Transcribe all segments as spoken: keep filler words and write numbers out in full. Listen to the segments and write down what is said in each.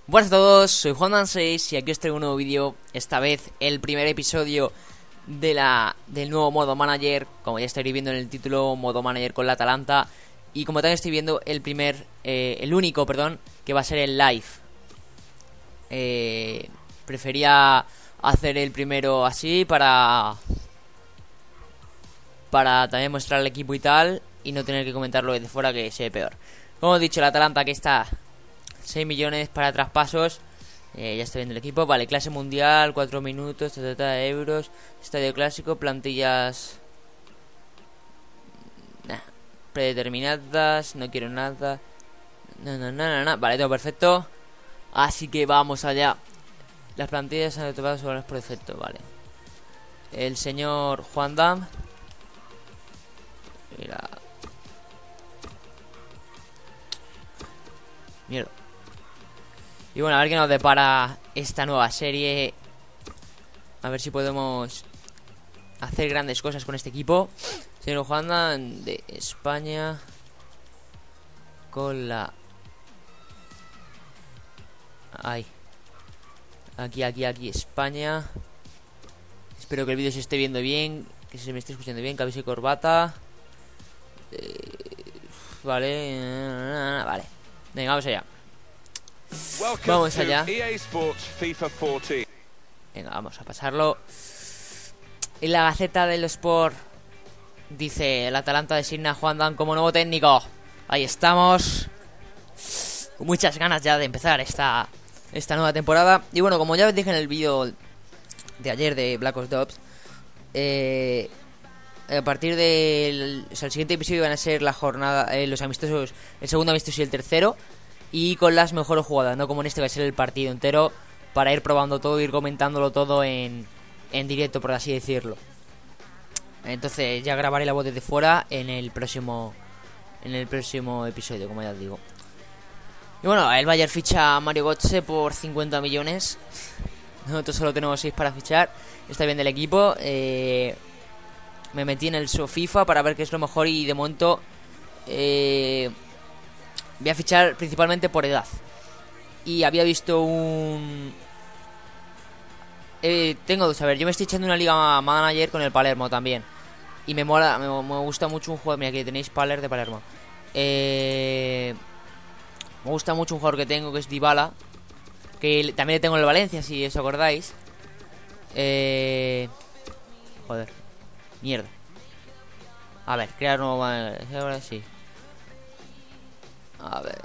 Buenas a todos, soy Juan seis y aquí os traigo un nuevo vídeo. Esta vez el primer episodio de la, del nuevo modo manager. Como ya estaréis viendo en el título, modo manager con la Atalanta. Y como también estoy viendo el primer, eh, el único, perdón, que va a ser el live. eh, Prefería hacer el primero así para Para también mostrar el equipo y tal, y no tener que comentarlo desde fuera, que se ve peor. Como he dicho, la Atalanta que está seis millones para traspasos. eh, Ya estoy viendo el equipo. Vale, clase mundial, cuatro minutos, treinta de euros. Estadio clásico, plantillas nah, predeterminadas. No quiero nada. No, no, no, no, no. Vale, todo perfecto. Así que vamos allá. Las plantillas han activado sobre por defecto, vale. El señor Juan Dam. Mira. Mierda. Y bueno, a ver qué nos depara esta nueva serie. A ver si podemos hacer grandes cosas con este equipo. Señor Juan de España. Con la... Ahí. Aquí, aquí, aquí, España. Espero que el vídeo se esté viendo bien, que se me esté escuchando bien. Camisa y corbata. eh, Vale. Vale. Venga, vamos allá. Vamos allá. Venga, vamos a pasarlo. En la Gaceta del Sport dice: el Atalanta designa a Juan Dan como nuevo técnico. Ahí estamos, con muchas ganas ya de empezar esta, esta nueva temporada. Y bueno, como ya os dije en el vídeo de ayer de Black Ops dos, eh, a partir del o sea, el siguiente episodio van a ser la jornada, eh, los amistosos, el segundo amistoso y el tercero, y con las mejores jugadas, no como en este va a ser el partido entero, para ir probando todo, ir comentándolo todo en, en directo, por así decirlo. Entonces ya grabaré la voz desde fuera en el próximo en el próximo episodio, como ya os digo. Y bueno, el Bayern ficha a Mario Götze por cincuenta millones. Nosotros solo tenemos seis para fichar. Está bien del equipo. eh, Me metí en el show FIFA para ver qué es lo mejor, y de momento eh, voy a fichar principalmente por edad. Y había visto un... Eh, tengo dos, a ver, yo me estoy echando una liga manager con el Palermo también. Y me mola, me, me gusta mucho un jugador. Mira, aquí tenéis Paler de Palermo. eh, Me gusta mucho un jugador que tengo, que es Dybala, que también le tengo en el Valencia, si os acordáis. eh, Joder, mierda. A ver, crear nuevo. Ahora sí. A ver.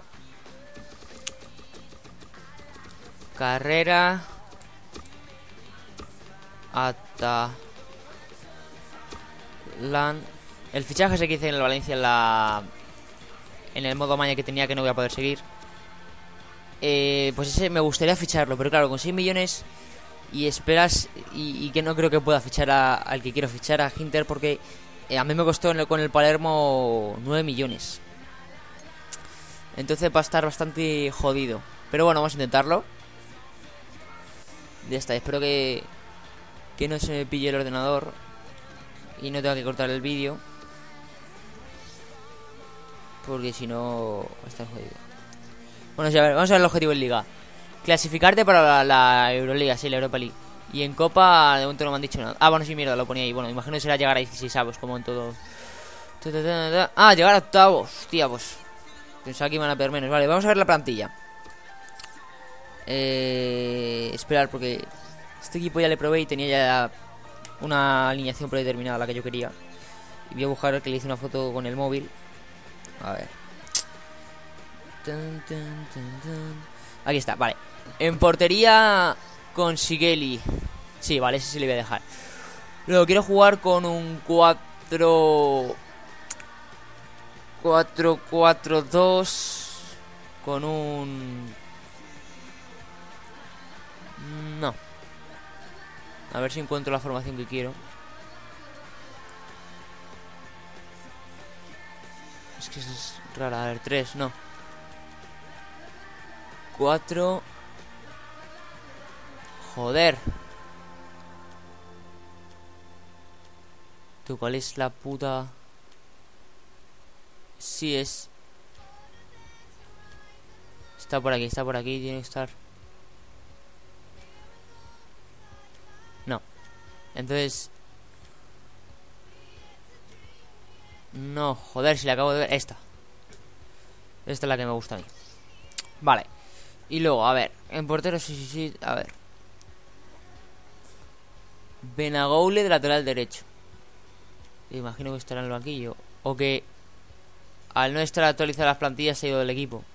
Carrera. Hasta Lan. El fichaje ese que hice en el Valencia en la en el modo maña que tenía, que no voy a poder seguir. eh, Pues ese me gustaría ficharlo, pero claro, con seis millones y esperas, y, y que no creo que pueda fichar a, al que quiero fichar, a Ginter, porque eh, a mí me costó en el, con el Palermo nueve millones. Entonces va a estar bastante jodido. Pero bueno, vamos a intentarlo. Ya está, espero que Que no se me pille el ordenador y no tenga que cortar el vídeo, porque si no va a estar jodido. Bueno, sí, a ver, vamos a ver el objetivo en Liga. Clasificarte para la, la Euroliga, sí, la Europa League. Y en Copa de momento no me han dicho nada. Ah, bueno, sí, mierda, lo ponía ahí. Bueno, imagino que será llegar a dieciséis avos, como en todo. Ah, llegar a octavos. Hostia, pues pensaba que iban a perder menos. Vale, vamos a ver la plantilla. Eh... Esperar, porque este equipo ya le probé y tenía ya una alineación predeterminada, la que yo quería. Y voy a buscar que le hice una foto con el móvil. A ver. Tun, tun, tun, tun. Aquí está, vale. En portería con Sigeli. Sí, vale, ese sí le voy a dejar. Luego quiero jugar con un cuatro cuatro cuatro dos. Con un... No. A ver si encuentro la formación que quiero. Es que es rara. A ver, tres, no. Cuatro. Joder. ¿Tú cuál es la puta? Sí, es... Está por aquí, está por aquí, tiene que estar. No. Entonces... No, joder, si la acabo de ver. Esta. Esta es la que me gusta a mí. Vale. Y luego, a ver, en portero, sí, sí, sí, a ver. Benagoule de lateral derecho. Imagino que estará en el banquillo. O que al no estar actualizadas las plantillas se ha ido del equipo.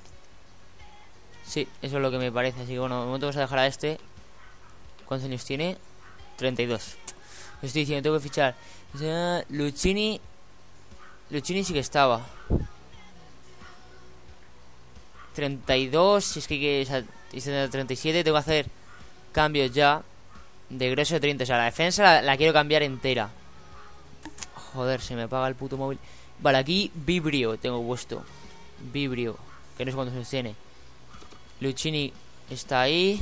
Sí, eso es lo que me parece. Así que bueno, de momento vamos a dejar a este. ¿Cuántos años tiene? treinta y dos. Estoy diciendo, tengo que fichar. O sea, Lucchini. Lucchini sí que estaba. treinta y dos. Si es que hay que treinta y siete. Tengo que hacer cambios ya. De grueso de treinta. O sea, la defensa la, la quiero cambiar entera. Joder, se me apaga el puto móvil. Vale, aquí Vibrio tengo puesto. Vibrio, que no sé cuántos años tiene. Lucchini está ahí.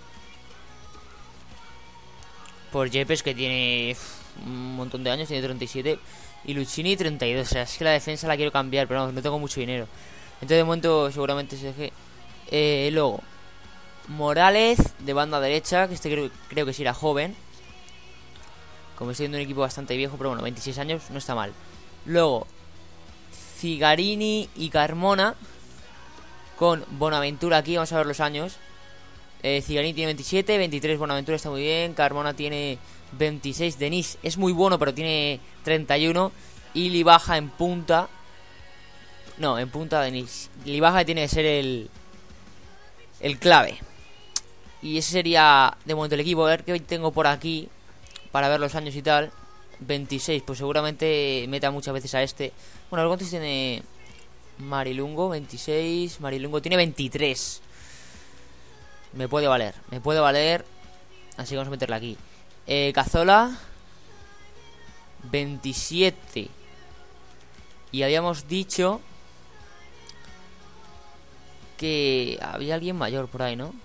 Por Yepes, que tiene uf, un montón de años, tiene treinta y siete. Y Lucchini treinta y dos. O sea, es que la defensa la quiero cambiar, pero no, no tengo mucho dinero. Entonces de momento seguramente se deje. Eh, luego Morales de banda derecha, que este creo, creo que sí era joven. Como estoy viendo un equipo bastante viejo, pero bueno, veintiséis años, no está mal. Luego Zigarini y Carmona con Bonaventura aquí, vamos a ver los años. eh, Zigarini tiene veintisiete, veintitrés Bonaventura, está muy bien. Carmona tiene veintiséis, Denis es muy bueno, pero tiene treinta y uno. Y Libaja en punta. No, en punta Denis. Libaja tiene que ser el El clave. Y ese sería de momento el equipo. A ver qué tengo por aquí para ver los años y tal. veintiséis, pues seguramente meta muchas veces a este. Bueno, ¿cuántos tiene Marilungo? veintiséis. Marilungo tiene veintitrés. Me puede valer, me puede valer. Así que vamos a meterla aquí. eh, Cazorla veintisiete. Y habíamos dicho que había alguien mayor por ahí, ¿no?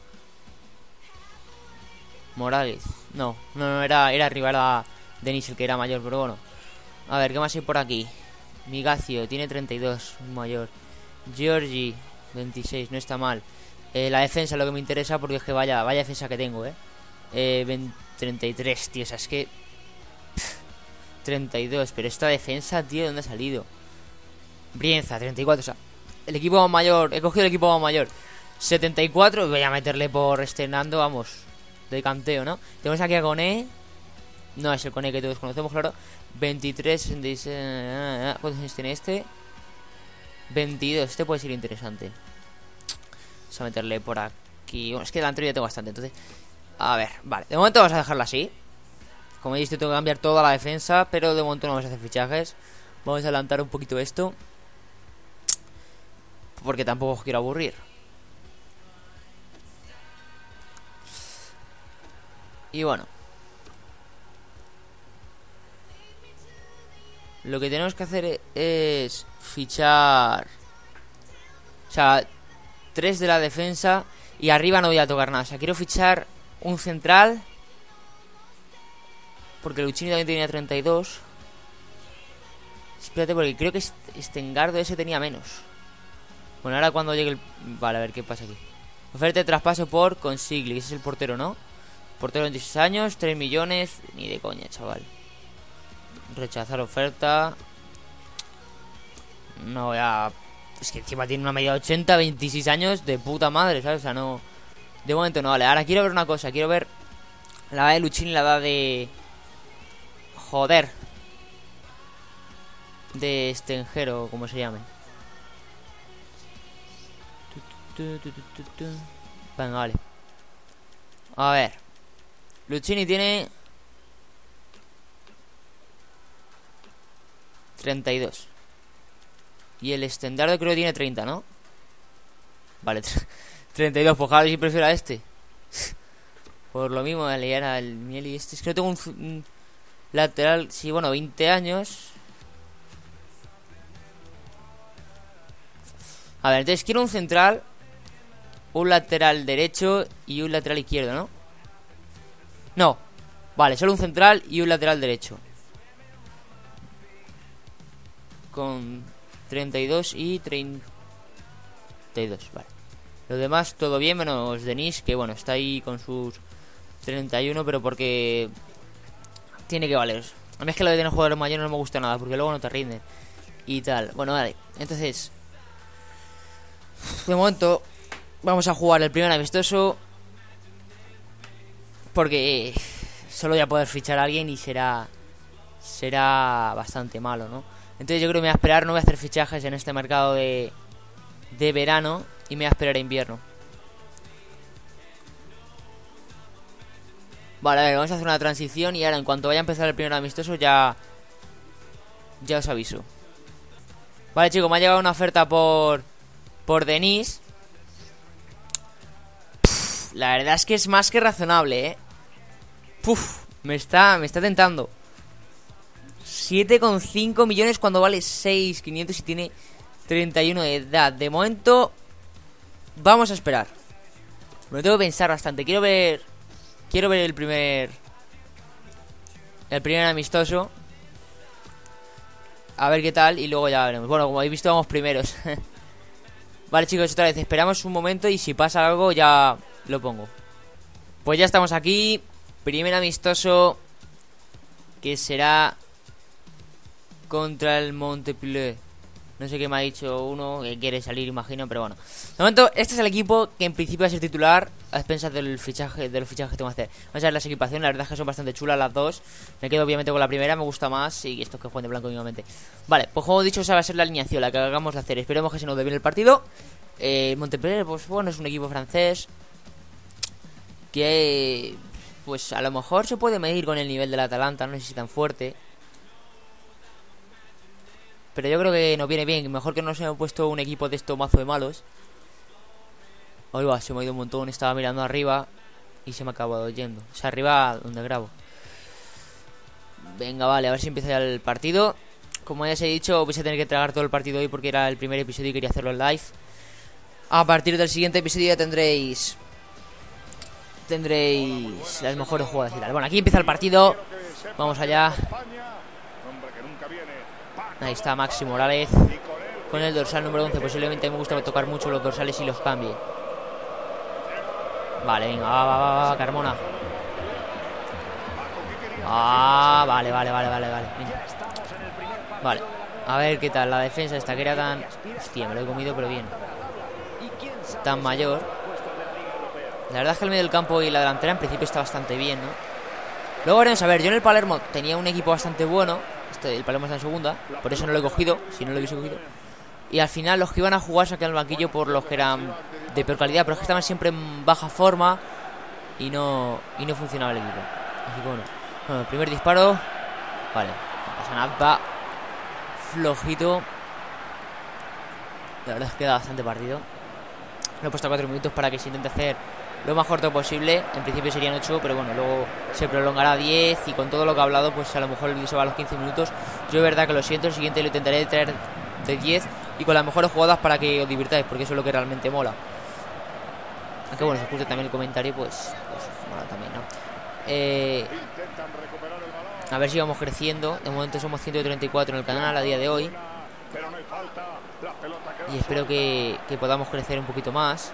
Morales. No, no, no, era, era rival a Denis el que era mayor, pero bueno. A ver, ¿qué más hay por aquí? Migacio, tiene treinta y dos, mayor. Giorgi, veintiséis, no está mal. eh, La defensa es lo que me interesa, porque es que vaya, vaya defensa que tengo, eh, eh veinte, treinta y tres, tío, o sea, es que pff, treinta y dos, pero esta defensa, tío, ¿de dónde ha salido? Brienza, treinta y cuatro, o sea, el equipo más mayor, he cogido el equipo más mayor. setenta y cuatro, voy a meterle por estrenando, vamos, de canteo, ¿no? Tenemos aquí a Koné. No es el Koné que todos conocemos, claro. veintitrés, sesenta y seis. ¿Cuántos años tiene este? veintidós, este puede ser interesante. Vamos a meterle por aquí. Bueno, es que delantero ya tengo bastante, entonces. A ver, vale, de momento vamos a dejarlo así. Como he visto, tengo que cambiar toda la defensa, pero de momento no vamos a hacer fichajes. Vamos a adelantar un poquito esto, porque tampoco os quiero aburrir. Y bueno, lo que tenemos que hacer es fichar, o sea, tres de la defensa. Y arriba no voy a tocar nada. O sea, quiero fichar un central, porque Lucchini también tenía treinta y dos. Espérate, porque creo que Stengardo ese tenía menos. Bueno, ahora cuando llegue el... Vale, a ver qué pasa aquí. Oferta de traspaso por Consigli. Ese es el portero, ¿no? Portero de veintiséis años, tres millones. Ni de coña, chaval. Rechazar oferta. No voy a... Es que encima tiene una media de ochenta, veintiséis años. De puta madre, ¿sabes? O sea, no... De momento no, vale. Ahora quiero ver una cosa. Quiero ver la edad de Lucchini y la edad de... Joder. De Stengardo, como se llame. Venga, vale. A ver, Lucchini tiene treinta y dos. Y el Stengardo creo que tiene treinta, ¿no? Vale, treinta y dos. Pues claro, si prefiero a este. Por lo mismo, le era el Miel y este. Es que no tengo un, un lateral. Sí, bueno, veinte años. A ver, entonces quiero un central, un lateral derecho y un lateral izquierdo, ¿no? No, vale, solo un central y un lateral derecho. Con treinta y dos y treinta y dos, vale. Lo demás todo bien, menos Denis, que bueno, está ahí con sus treinta y uno, pero porque tiene que valer. A mí es que lo de tener jugadores mayores no me gusta nada, porque luego no te rinden y tal. Bueno, vale, entonces de momento vamos a jugar el primer amistoso, porque solo voy a poder fichar a alguien y será será bastante malo, ¿no? Entonces yo creo que me voy a esperar, no voy a hacer fichajes en este mercado de, de verano, y me voy a esperar a invierno. Vale, a ver, vamos a hacer una transición y ahora en cuanto vaya a empezar el primer amistoso ya ya os aviso. Vale, chicos, me ha llegado una oferta por por Denis. Pff, la verdad es que es más que razonable, eh. Puf, me está me está tentando. siete coma cinco millones cuando vale seis mil quinientos y tiene treinta y uno de edad. De momento vamos a esperar. Me lo tengo que pensar bastante. Quiero ver Quiero ver el primer El primer amistoso, a ver qué tal, y luego ya veremos. Bueno, como habéis visto, vamos primeros. Vale, chicos, otra vez esperamos un momento y si pasa algo ya lo pongo. Pues ya estamos aquí. Primer amistoso, que será contra el Montpellier. No sé qué me ha dicho uno que quiere salir, imagino, pero bueno. De momento, este es el equipo que en principio va a ser titular a expensas del fichaje, de los fichajes que tengo que hacer. Vamos a ver las equipaciones, la verdad es que son bastante chulas las dos. Me quedo obviamente con la primera, me gusta más, y estos que juegan de blanco mismamente. Vale, pues como he dicho, esa va a ser la alineación, la que acabamos de hacer. Esperemos que se nos dé bien el partido. eh, Montpellier, pues bueno, es un equipo francés que pues a lo mejor se puede medir con el nivel del Atalanta, no sé si tan fuerte, pero yo creo que nos viene bien. Mejor que no se haya puesto un equipo de estos mazo de malos. Ahí va, se me ha ido un montón. Estaba mirando arriba y se me ha acabado yendo. O sea, arriba donde grabo. Venga, vale, a ver si empieza ya el partido. Como ya os he dicho, vais a tener que tragar todo el partido hoy porque era el primer episodio y quería hacerlo en live. A partir del siguiente episodio ya tendréis Tendréis las mejores jugadas y tal. Bueno, aquí empieza el partido. Vamos allá. Ahí está Maxi Morales con el dorsal número once. Posiblemente me gusta tocar mucho los dorsales y los cambie. Vale, venga, va, va, va, va, Carmona. Ah, vale, vale, vale, vale, vale. Venga. Vale, a ver qué tal la defensa esta que era tan... Hostia, me lo he comido pero bien. Tan mayor. La verdad es que el medio del campo y la delantera en principio está bastante bien, ¿no? Luego veremos, a ver, yo en el Palermo tenía un equipo bastante bueno. Este, el Palermo está en segunda, por eso no lo he cogido, si no lo hubiese cogido. Y al final los que iban a jugar saqué al banquillo por los que eran de peor calidad, pero es que estaban siempre en baja forma y no y no funcionaba el equipo. Así que bueno, bueno, el primer disparo. Vale, no pasa nada, va flojito. La verdad es que queda bastante partido. Lo he puesto a cuatro minutos para que se intente hacer lo más corto posible. En principio serían ocho, pero bueno, luego se prolongará a diez. Y con todo lo que he hablado, pues a lo mejor el vídeo se va a los quince minutos. Yo de verdad que lo siento, el siguiente lo intentaré traer de diez y con las mejores jugadas para que os divirtáis, porque eso es lo que realmente mola. Aunque bueno, si os gusta también el comentario, pues, pues mola también, ¿no? Eh, a ver si vamos creciendo. De momento somos ciento treinta y cuatro en el canal a día de hoy. Y espero que, que podamos crecer un poquito más.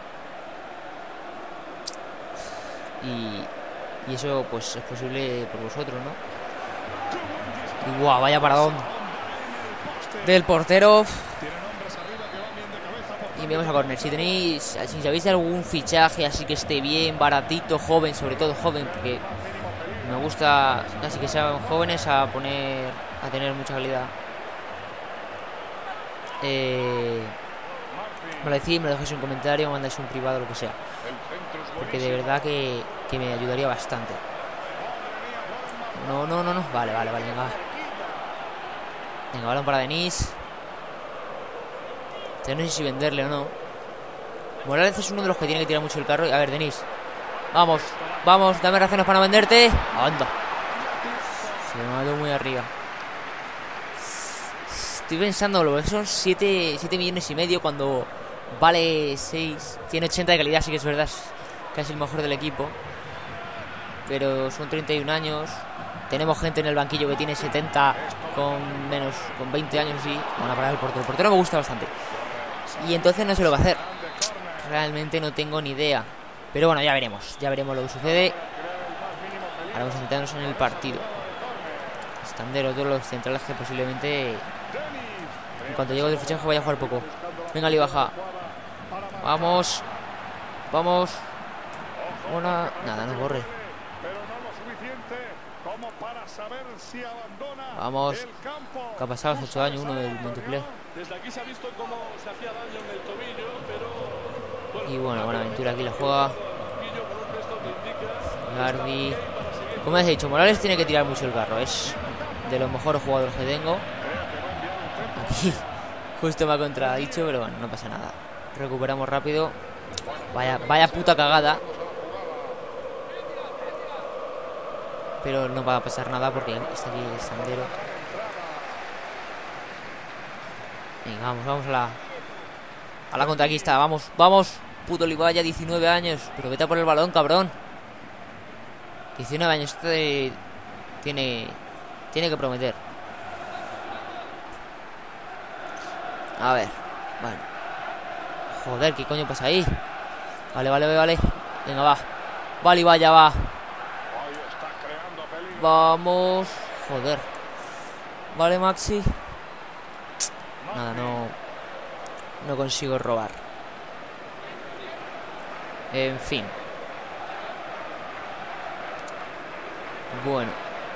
Y, y eso pues es posible por vosotros, ¿no? Y guau, vaya paradón del portero. Y vamos a corner. Si tenéis, si sabéis de algún fichaje así que esté bien, baratito, joven, sobre todo joven, porque me gusta casi que sean jóvenes a poner, a tener mucha calidad. Eh, me lo decís, me lo dejáis en un comentario, me mandáis un privado, lo que sea, porque de verdad que, que me ayudaría bastante. No, no, no, no. Vale, vale, vale, venga. Venga, balón para Denis. No sé si venderle o no. Morales es uno de los que tiene que tirar mucho el carro. A ver, Denis. Vamos, vamos, dame razones para no venderte. Anda. Se me ha ido muy arriba. Estoy pensando, lo que son siete millones y medio cuando vale seis. Tiene ochenta de calidad, sí que es verdad. Es casi el mejor del equipo. Pero son treinta y un años. Tenemos gente en el banquillo que tiene setenta con menos, con veinte años y van a parar el portero. El portero me gusta bastante. Y entonces no sé lo que va a hacer. Realmente no tengo ni idea. Pero bueno, ya veremos. Ya veremos lo que sucede. Ahora vamos a centrarnos en el partido. Standero, todos los centrales que posiblemente en cuanto llegue del fichaje vaya a jugar poco. Venga, Ali baja. Vamos. Vamos. Una. Nada, no corre. Vamos. ¿Qué ha pasado? Se ha hecho daño uno del multiplayer. Y bueno, Buenaventura aquí la juega. Gardi. Como has dicho, Morales tiene que tirar mucho el carro. Es de los mejores jugadores que tengo. Aquí justo me ha contradicho, pero bueno, no pasa nada. Recuperamos rápido. Vaya, vaya puta cagada. Pero no va a pasar nada porque está aquí el Sandero. Venga, vamos, vamos a la A la contraquista, vamos, vamos. Puto Olivalla, diecinueve años. Pero vete a por el balón, cabrón. diecinueve años, este tiene Tiene que prometer. A ver, bueno. Joder, ¿qué coño pasa ahí? Vale, vale, vale. Venga, va. Vale, vaya, va. Vamos. Joder. Vale, Maxi. Nada, no No consigo robar. En fin. Bueno.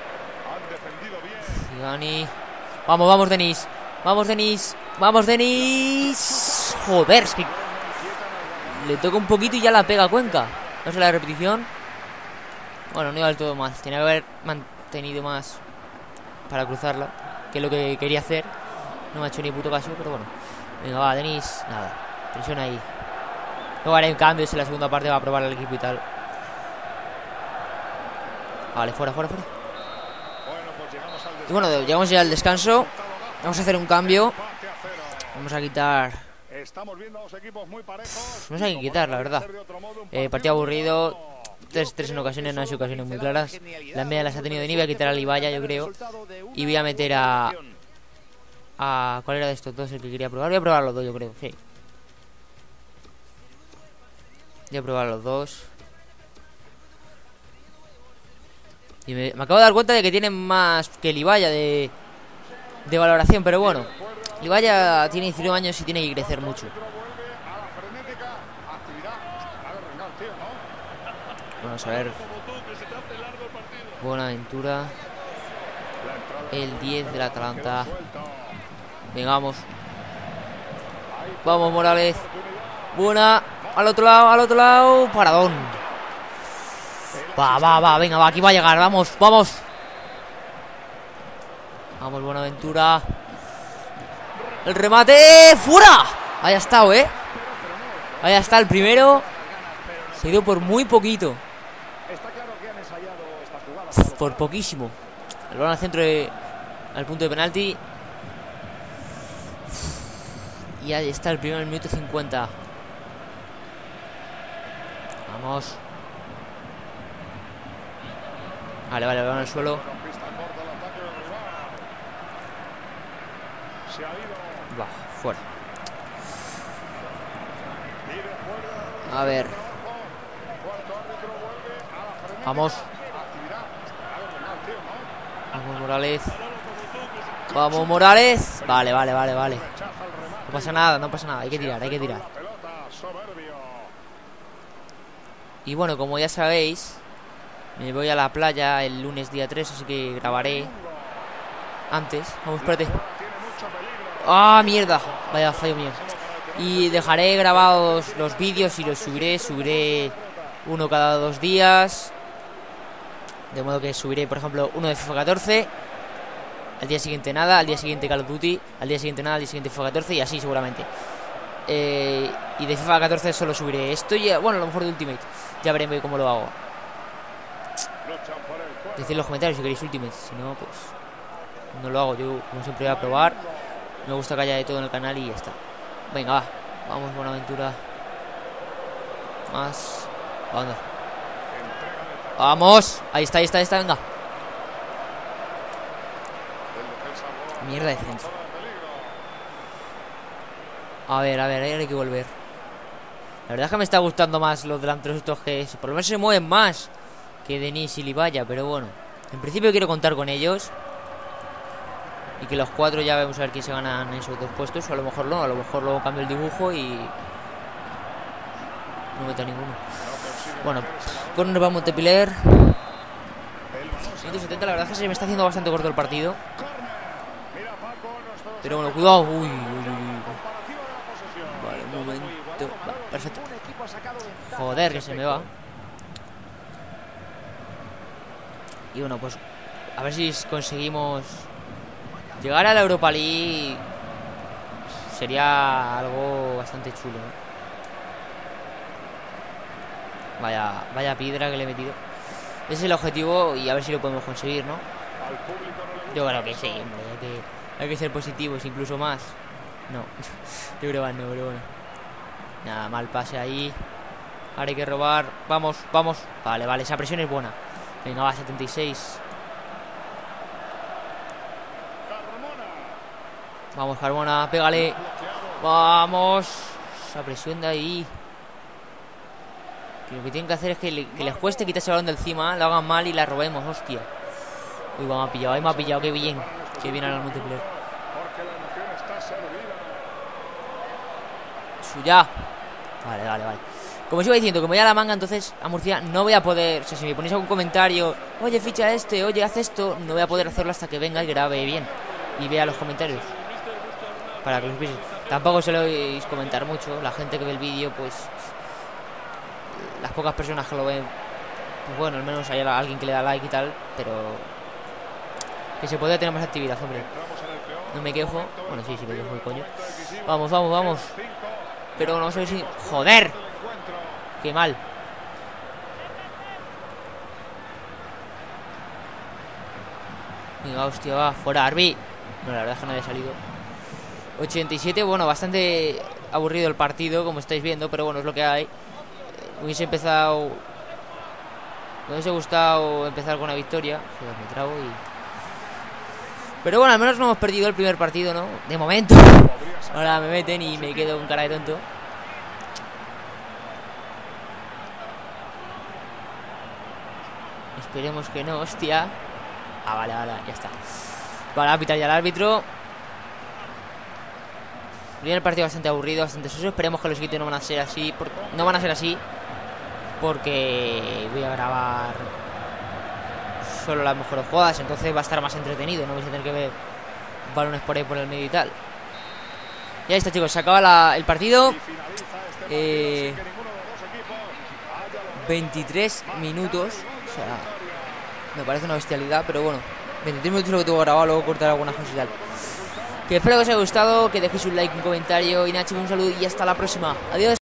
Zigani. Vamos, vamos, Denis. Vamos, Denis. Vamos, Denis. Joder, es que le toca un poquito y ya la pega a Cuenca. No sé la repetición. Bueno, no iba del todo mal. Tenía que haber mantenido más para cruzarla, que es lo que quería hacer. No me ha hecho ni puto caso, pero bueno. Venga, va, Denis. Nada, presiona ahí. Luego haré cambios en la segunda parte. Va a probar el equipo y tal. Vale, fuera, fuera, fuera. Y bueno, llegamos ya al descanso. Vamos a hacer un cambio. Vamos a quitar. No sé qué quitar, la verdad. eh, Partido aburrido. tres tres en ocasiones, no hay ocasiones muy claras. Las medias las ha tenido de nivel. Voy a quitar a Libaya, yo creo. Y voy a meter a a ¿cuál era de estos dos el que quería probar? Voy a probar los dos, yo creo, sí. Voy a probar los dos. Y me, me acabo de dar cuenta de que tienen más que Libaya de, de valoración, pero bueno. Libaya tiene diecinueve años y tiene que crecer mucho. Vamos a ver. Buenaventura. El diez del Atalanta. Venga, vamos. Vamos, Morales. Buena. Al otro lado, al otro lado. Paradón. Va, va, va. Venga, va. Aquí va a llegar. Vamos, vamos. Vamos, Buenaventura. El remate. ¡Fuera! Ahí ha estado, ¿eh? Ahí está el primero. Se ha ido por muy poquito. Por poquísimo. El balón al centro de, al punto de penalti. Y ahí está el primero en el minuto cincuenta. Vamos. Vale, vale, balón al suelo. Va, fuera. A ver. Vamos. Vamos, Morales. Vamos, Morales. Vale, vale, vale, vale. No pasa nada, no pasa nada. Hay que tirar, hay que tirar. Y bueno, como ya sabéis, me voy a la playa el lunes día tres, así que grabaré antes. Vamos, espérate. ¡Ah, mierda! Vaya fallo mío. Y dejaré grabados los vídeos y los subiré. Subiré uno cada dos días. De modo que subiré, por ejemplo, uno de FIFA catorce. Al día siguiente nada, al día siguiente Call of Duty. Al día siguiente nada, al día siguiente FIFA catorce. Y así seguramente. eh, Y de FIFA catorce solo subiré esto y, bueno, a lo mejor de Ultimate. Ya veré cómo lo hago. Decid en los comentarios si queréis Ultimate. Si no, pues no lo hago. Yo, como siempre, voy a probar. Me gusta que haya de todo en el canal y ya está. Venga, va. Vamos, Buenaventura. Más. Anda. Vamos. Ahí está, ahí está, ahí está, venga. Mierda de defensa. A ver, a ver, ahí hay que volver. La verdad es que me está gustando más los delanteros estos, que por lo menos se mueven más que Denis y Libaya, pero bueno, en principio quiero contar con ellos. Y que los cuatro ya vamos a ver quién se ganan esos dos puestos. O a lo mejor no, a lo mejor luego cambio el dibujo y no meto a ninguno. Bueno, con va Montpellier. ciento setenta, la verdad es que se me está haciendo bastante corto el partido. Pero bueno, cuidado. Uy, uy, uy. Vale, un momento. Vale, perfecto. Joder, que se me va. Y bueno, pues a ver si conseguimos llegar a la Europa League. Sería algo bastante chulo, ¿no? Vaya, vaya piedra que le he metido. Ese es el objetivo y a ver si lo podemos conseguir, ¿no? Yo creo que sí, hombre. Hay que, hay que ser positivos, incluso más. No, yo creo que no, pero bueno. Nada, mal pase ahí. Ahora hay que robar. Vamos, vamos. Vale, vale, esa presión es buena. Venga, va, setenta y seis. Vamos, Carmona, pégale. Vamos. Esa presión de ahí. Que lo que tienen que hacer es que, le, que les cueste quitarse el balón de encima, lo hagan mal y la robemos, hostia. Uy, me ha pillado, ahí me ha pillado, qué bien. Qué bien a la Montpellier. Suya. Vale, vale, vale. Como os iba diciendo, como ya la manga, entonces a Murcia no voy a poder. O sea, si me ponéis algún comentario, oye, ficha este, oye, haz esto, no voy a poder hacerlo hasta que venga y grabe bien y vea los comentarios. Para que los veáis. Tampoco se lo oís comentar mucho. La gente que ve el vídeo, pues las pocas personas que lo ven, pues bueno, al menos hay alguien que le da like y tal. Pero que se podría tener más actividad, hombre. No me quejo. Bueno, sí, sí me quejo, coño. Vamos, vamos, vamos. Pero no sé si... ¡Joder! ¡Qué mal! Venga, hostia, va. Fuera, Arby. No, la verdad es que no había salido. ochenta y siete, bueno, bastante aburrido el partido, como estáis viendo. Pero bueno, es lo que hay. Hubiese empezado... Me hubiese gustado empezar con una victoria. Joder, me trago y... Pero bueno, al menos no hemos perdido el primer partido, ¿no? De momento. Ahora me meten y me quedo con cara de tonto. Esperemos que no, hostia. Ah, vale, vale, ya está. Vale, a pitar ya el árbitro. Primer partido bastante aburrido, bastante soso. Esperemos que los siguientes no van a ser así. Por... No van a ser así. Porque voy a grabar solo las mejores jugadas. Entonces va a estar más entretenido. No vais a tener que ver balones por ahí por el medio y tal. Ya está, chicos, se acaba la, el partido. eh, veintitrés minutos. O sea, me parece una bestialidad. Pero bueno, veintitrés minutos lo que tengo grabado. Luego cortar algunas cosas y tal. Que espero que os haya gustado, que dejéis un like, un comentario. Y nada, chicos, un saludo y hasta la próxima. Adiós.